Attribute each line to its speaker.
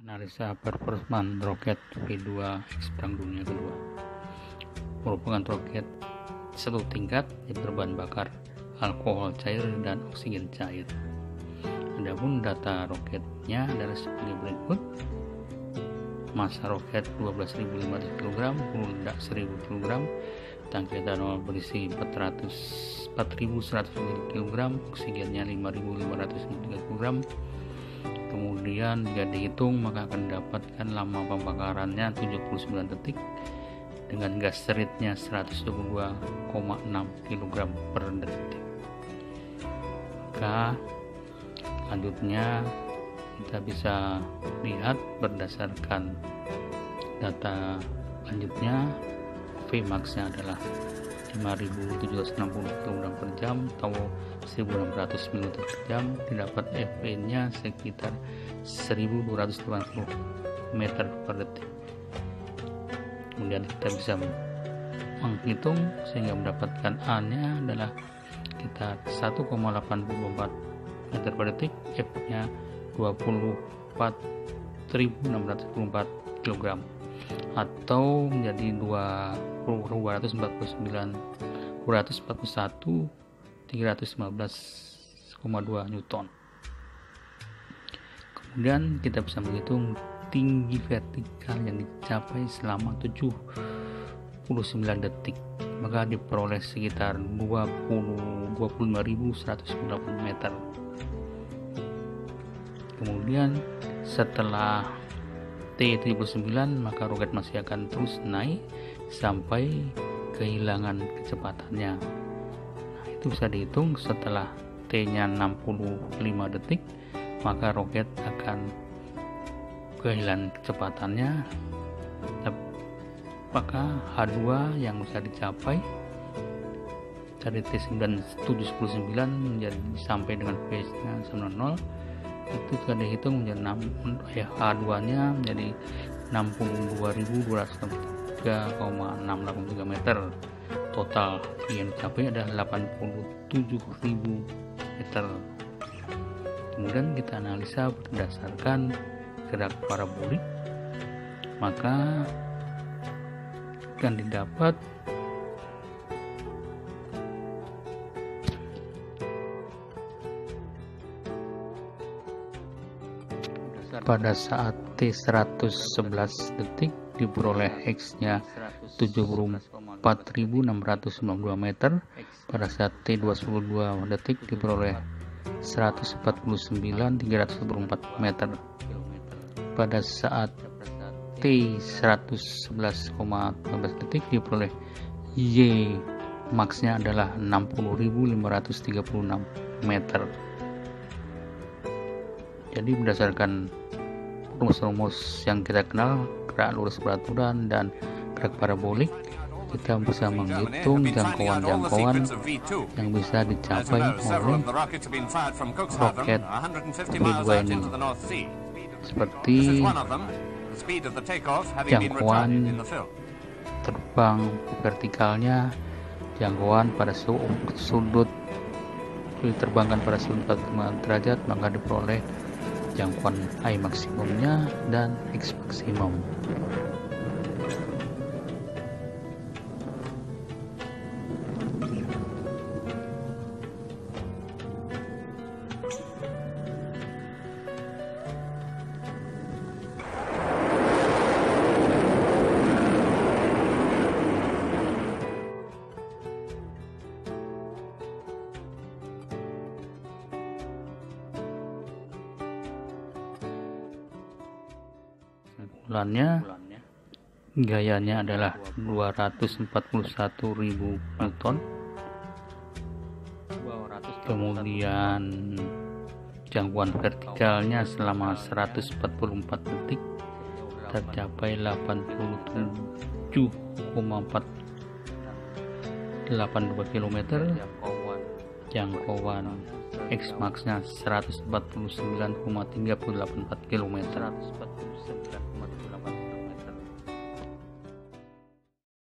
Speaker 1: Analisa performa roket V2 X Perang Dunia Kedua merupakan roket satu tingkat yang berbahan bakar alkohol cair dan oksigen cair. Adapun data roketnya adalah sebagai berikut: massa roket 12.500 kg, peluru ledak 1.000 kg, tangki etanol berisi 4.100 kg, oksigennya 5.500 kg. Kemudian jika dihitung maka akan didapatkan lama pembakarannya 79 detik dengan gas seritnya 122,6 kg per detik. Maka selanjutnya kita bisa lihat berdasarkan data lanjutnya, Vmax nya adalah 5.760 kg per jam atau 1.600 menit per jam, didapat FV nya sekitar 1.280 meter per detik. Kemudian kita bisa menghitung sehingga mendapatkan A nya adalah sekitar 1,84 meter per detik, F nya 24.624 kg atau menjadi 241.315,2 Newton. Kemudian kita bisa menghitung tinggi vertikal yang dicapai selama 79 detik, maka diperoleh sekitar 25.198 meter. Kemudian setelah T39 maka roket masih akan terus naik sampai kehilangan kecepatannya. Nah, itu bisa dihitung setelah T-nya 65 detik maka roket akan kehilangan kecepatannya. Maka H2 yang bisa dicapai dari T79 menjadi sampai dengan V-nya 90 itu sudah dihitung menjadi H2 nya menjadi 62.263,683 meter. Total yang dicapai adalah 87.000 meter. Kemudian kita analisa berdasarkan gerak parabolik, maka akan didapat pada saat T111 detik diperoleh X-nya 74.692 meter, pada saat T22 detik diperoleh 149.324 meter, pada saat T111,15 detik diperoleh Y max-nya adalah 60.536 meter. Jadi berdasarkan rumus-rumus yang kita kenal, gerak lurus beraturan dan gerak parabolik, kita bisa menghitung jangkauan-jangkauan yang bisa dicapai oleh roket V2 ini, seperti jangkauan terbang vertikalnya, jangkauan pada sudut diterbangkan pada sudut 45 derajat, maka diperoleh jangkauan I maksimumnya dan X maksimum. Bulannya gayanya adalah 241.000 Newton. Kemudian jangkauan vertikalnya selama 144 detik tercapai 87,482 km. Jangkauan X max-nya 149,384 km.